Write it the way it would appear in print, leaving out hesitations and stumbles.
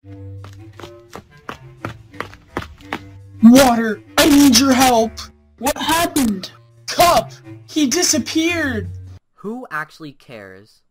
Water, I need your help! What happened? Cup! He disappeared! Who actually cares?